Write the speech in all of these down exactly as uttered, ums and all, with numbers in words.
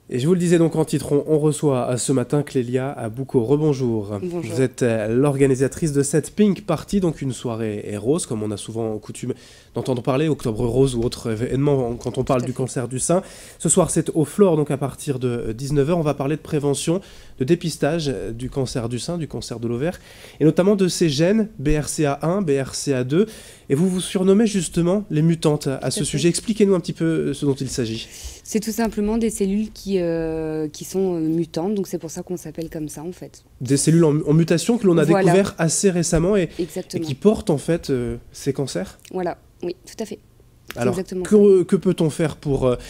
Et je vous le disais donc en titre, on, on reçoit ce matin Clélia Abouko. Rebonjour. Bonjour. Vous êtes l'organisatrice de cette Pink Party, donc une soirée rose, comme on a souvent coutume d'entendre parler, Octobre Rose ou autre événement quand on parle du cancer du sein. Ce soir, c'est au Flore, donc à partir de dix-neuf heures, on va parler de prévention, de dépistage du cancer du sein, du cancer de l'ovaire, et notamment de ces gènes B R C A un, B R C A deux. Et vous vous surnommez justement les mutantes à ce sujet. Expliquez-nous un petit peu ce dont il s'agit. C'est tout simplement des cellules qui, euh, qui sont euh, mutantes, donc c'est pour ça qu'on s'appelle comme ça en fait. Des cellules en, en mutation que l'on a voilà. découvert assez récemment et, et qui portent en fait euh, ces cancers. Voilà, oui, tout à fait. Alors, que, que peut-on faire pour euh,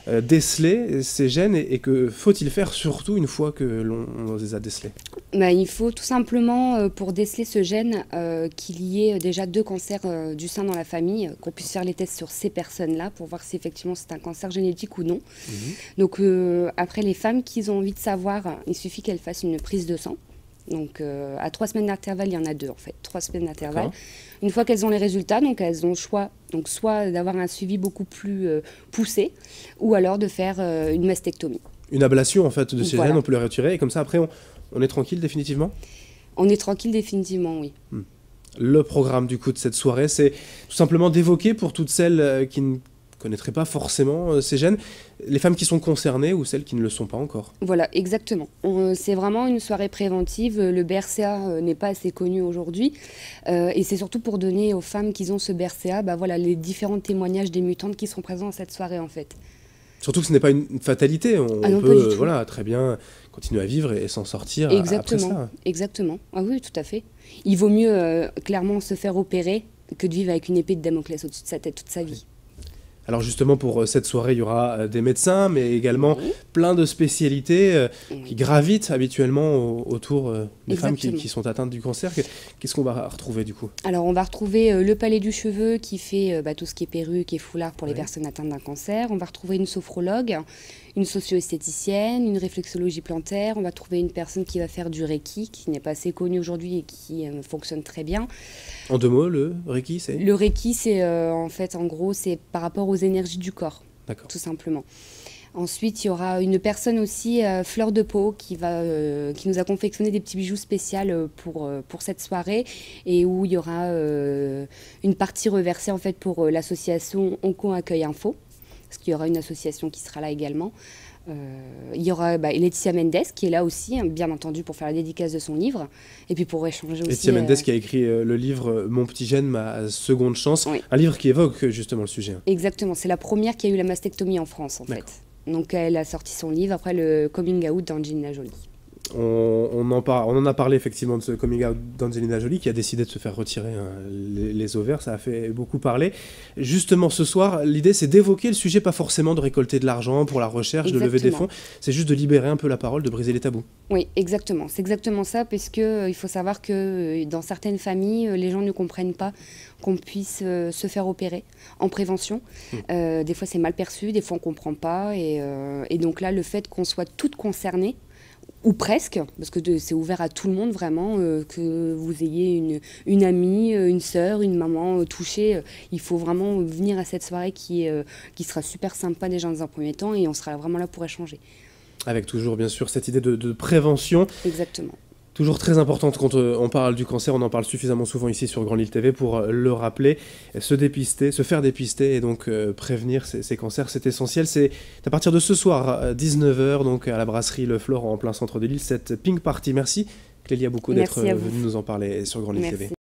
déceler ces gènes et, et que faut-il faire surtout une fois que l'on les a décelés? Bah, il faut tout simplement, euh, pour déceler ce gène, euh, qu'il y ait déjà deux cancers euh, du sein dans la famille, qu'on puisse faire les tests sur ces personnes-là pour voir si effectivement c'est un cancer génétique ou non. Mmh. Donc euh, après, les femmes qui ont envie de savoir, il suffit qu'elles fassent une prise de sang. Donc euh, à trois semaines d'intervalle, il y en a deux en fait, trois semaines d'intervalle. Une fois qu'elles ont les résultats, donc elles ont le choix, donc soit d'avoir un suivi beaucoup plus euh, poussé, ou alors de faire euh, une mastectomie. Une ablation en fait de ces voilà. gènes, on peut les retirer et comme ça après on, on est tranquille définitivement? On est tranquille définitivement, oui. Hmm. Le programme du coup de cette soirée, c'est tout simplement d'évoquer pour toutes celles qui ne connaîtraient pas forcément ces gènes, les femmes qui sont concernées ou celles qui ne le sont pas encore. Voilà, exactement. C'est vraiment une soirée préventive. Le B R C A euh, n'est pas assez connu aujourd'hui. Euh, et c'est surtout pour donner aux femmes qui ont ce B R C A bah, voilà, les différents témoignages des mutantes qui seront présents à cette soirée en fait. Surtout que ce n'est pas une fatalité. On, ah non, on peut euh, voilà, très bien continuer à vivre et, et s'en sortir exactement, après ça. Exactement. Ah oui, tout à fait. Il vaut mieux euh, clairement se faire opérer que de vivre avec une épée de Damoclès au-dessus de sa tête toute sa vie. Alors justement, pour cette soirée, il y aura des médecins, mais également oui. plein de spécialités euh, oui. qui gravitent habituellement au, autour euh, des Exactement. femmes qui, qui sont atteintes du cancer. Qu'est-ce qu'on va retrouver du coup? Alors on va retrouver euh, le palais du cheveu qui fait euh, bah, tout ce qui est perruque et foulard pour oui. les personnes atteintes d'un cancer. On va retrouver une sophrologue, une socio-esthéticienne, une réflexologie plantaire. On va trouver une personne qui va faire du Reiki, qui n'est pas assez connue aujourd'hui et qui euh, fonctionne très bien. En deux mots, le Reiki, c'est? Le Reiki, c'est euh, en fait, en gros, c'est par rapport aux énergies du corps, tout simplement. Ensuite, il y aura une personne aussi, euh, Fleur de Peau, qui, va, euh, qui nous a confectionné des petits bijoux spéciaux pour, euh, pour cette soirée et où il y aura euh, une partie reversée en fait, pour euh, l'association Onco Accueil Info, parce qu'il y aura une association qui sera là également. Euh, il y aura bah, Laetitia Mendes qui est là aussi, hein, bien entendu, pour faire la dédicace de son livre et puis pour échanger aussi. Laetitia Mendes euh... qui a écrit euh, le livre Mon petit gène, ma seconde chance, oui. un livre qui évoque justement le sujet. Exactement, c'est la première qui a eu la mastectomie en France en fait. Donc elle a sorti son livre après le coming out d'Angelina Jolie. On, on, en par, on en a parlé effectivement de ce coming out d'Angelina Jolie qui a décidé de se faire retirer hein, les, les ovaires, ça a fait beaucoup parler. Justement ce soir, l'idée c'est d'évoquer le sujet, pas forcément de récolter de l'argent pour la recherche, exactement. de lever des fonds, c'est juste de libérer un peu la parole, de briser les tabous. Oui, exactement, c'est exactement ça, parce qu'il euh, faut savoir que euh, dans certaines familles, euh, les gens ne comprennent pas qu'on puisse euh, se faire opérer en prévention. Mmh. Euh, des fois c'est mal perçu, des fois on ne comprend pas, et, euh, et donc là le fait qu'on soit toutes concernées, ou presque, parce que c'est ouvert à tout le monde vraiment, euh, que vous ayez une, une amie, une sœur, une maman euh, touchée. Euh, il faut vraiment venir à cette soirée qui, euh, qui sera super sympa déjà dans un premier temps et on sera vraiment là pour échanger. Avec toujours bien sûr cette idée de, de prévention. Exactement. Toujours très importante quand on parle du cancer, on en parle suffisamment souvent ici sur Grand Lille T V pour le rappeler, se dépister, se faire dépister et donc euh, prévenir ces, ces cancers, c'est essentiel. C'est à partir de ce soir, à dix-neuf heures, donc à la brasserie Le Flore en plein centre de Lille, cette Pink Party. Merci Clélia Abouko d'être venue nous en parler sur Grand Lille T V.